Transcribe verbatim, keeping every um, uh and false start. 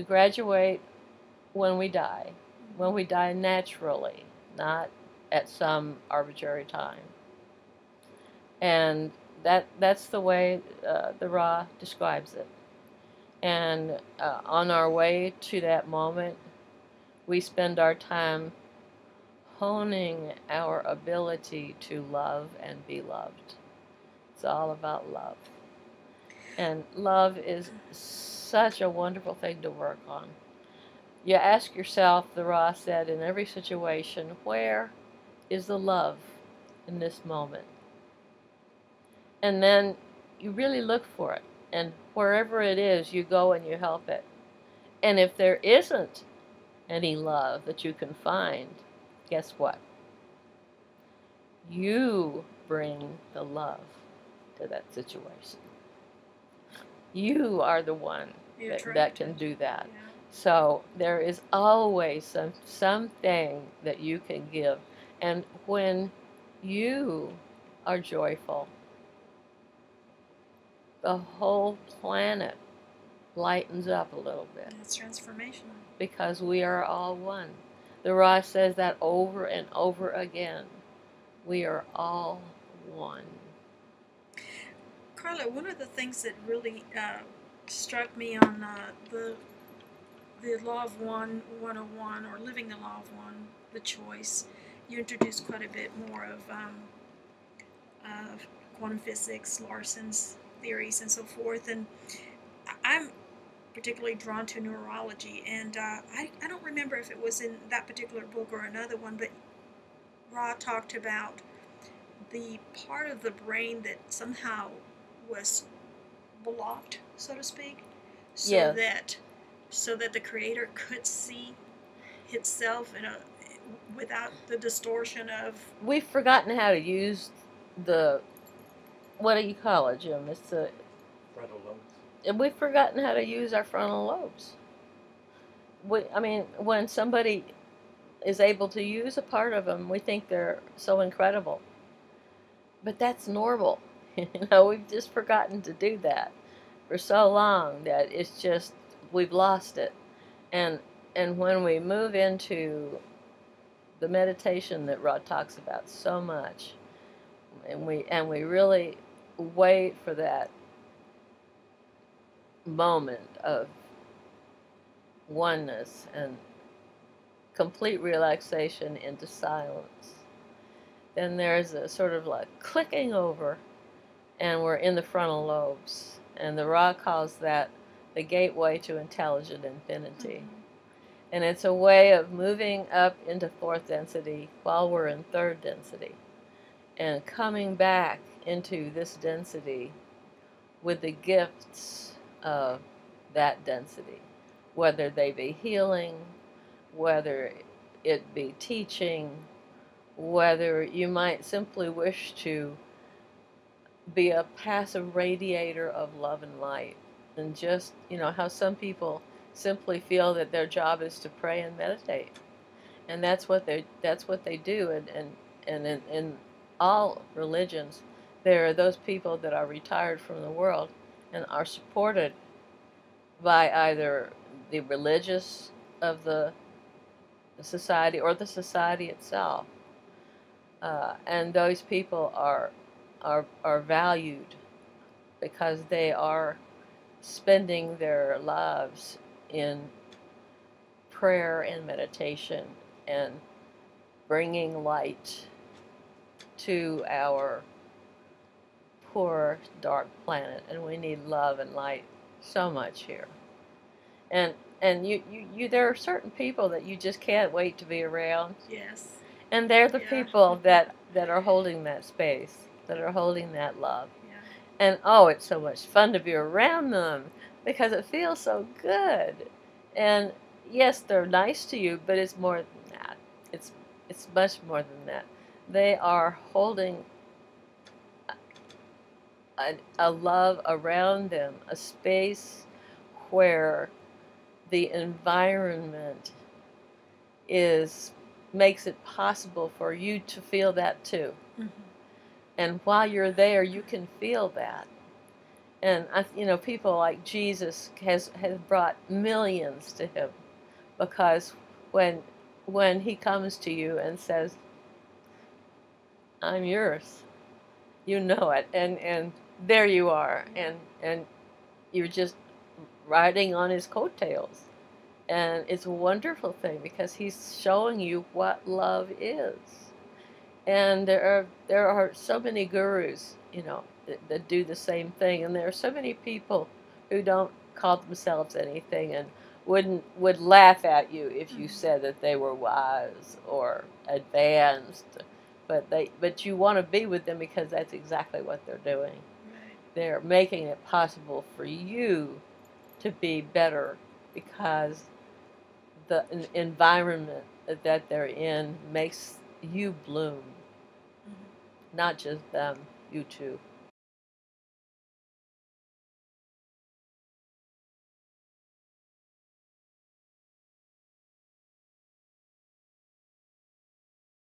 We graduate when we die, when we die naturally, not at some arbitrary time. And that that's the way uh, the Ra describes it. And uh, on our way to that moment, we spend our time honing our ability to love and be loved. It's all about love. And love is such a wonderful thing to work on. You ask yourself, the Ra said, in every situation, where is the love in this moment? And then you really look for it. And wherever it is, you go and you help it. And if there isn't any love that you can find, guess what? You bring the love to that situation. You are the one that, that can do that. Yeah. So there is always some something that you can give. And when you are joyful, the whole planet lightens up a little bit. That's transformational. Because we are all one. The Ra says that over and over again. We are all one. Carla, one of the things that really uh, struck me on uh, the the Law of One one oh one, or Living the Law of One, the choice, you introduced quite a bit more of um, uh, quantum physics, Larson's theories, and so forth. And I'm particularly drawn to neurology, and uh, I, I don't remember if it was in that particular book or another one, but Ra talked about the part of the brain that somehow was blocked, so to speak, so Yes. that so that the creator could see itself in a without the distortion of. We've forgotten how to use the, what do you call it, Jim? It's the Frontal lobes. And we've forgotten how to use our frontal lobes. We, I mean, when somebody is able to use a part of them, we think they're so incredible. But that's normal. You know, we've just forgotten to do that for so long that it's just, we've lost it. And and when we move into the meditation that Rod talks about so much, and we and we really wait for that moment of oneness and complete relaxation into silence, then there's a sort of like clicking over, and we're in the frontal lobes. And the Ra calls that the gateway to intelligent infinity. Mm-hmm. And it's a way of moving up into fourth density while we're in third density, and coming back into this density with the gifts of that density, whether they be healing, whether it be teaching, whether you might simply wish to be a passive radiator of love and light. And just, you know, how some people simply feel that their job is to pray and meditate. And that's what they that's what they do. And, and, and in, in all religions, there are those people that are retired from the world and are supported by either the religious of the society or the society itself. Uh, and those people are, are, are valued because they are spending their lives in prayer and meditation and bringing light to our poor, dark planet. And we need love and light so much here. And and you, you, you there are certain people that you just can't wait to be around. Yes. And they're the Yeah. people that, that are holding that space, that are holding that love. Yeah. And oh, it's so much fun to be around them because it feels so good. And yes, they're nice to you, but it's more than that. It's it's much more than that. They are holding a, a love around them, a space where the environment is makes it possible for you to feel that too. Mm-hmm. And while you're there, you can feel that. And I, you know, people like Jesus has has brought millions to him, because when when he comes to you and says, "I'm yours," you know it, and and there you are, and and you're just riding on his coattails. And it's a wonderful thing because he's showing you what love is. And there are there are so many gurus, you know, that, that do the same thing. And there are so many people who don't call themselves anything and wouldn't would laugh at you if you Mhm. said that they were wise or advanced. But they but you want to be with them because that's exactly what they're doing. Right. They're making it possible for you to be better because the en- environment that they're in makes you bloom, Mhm. not just them, you too.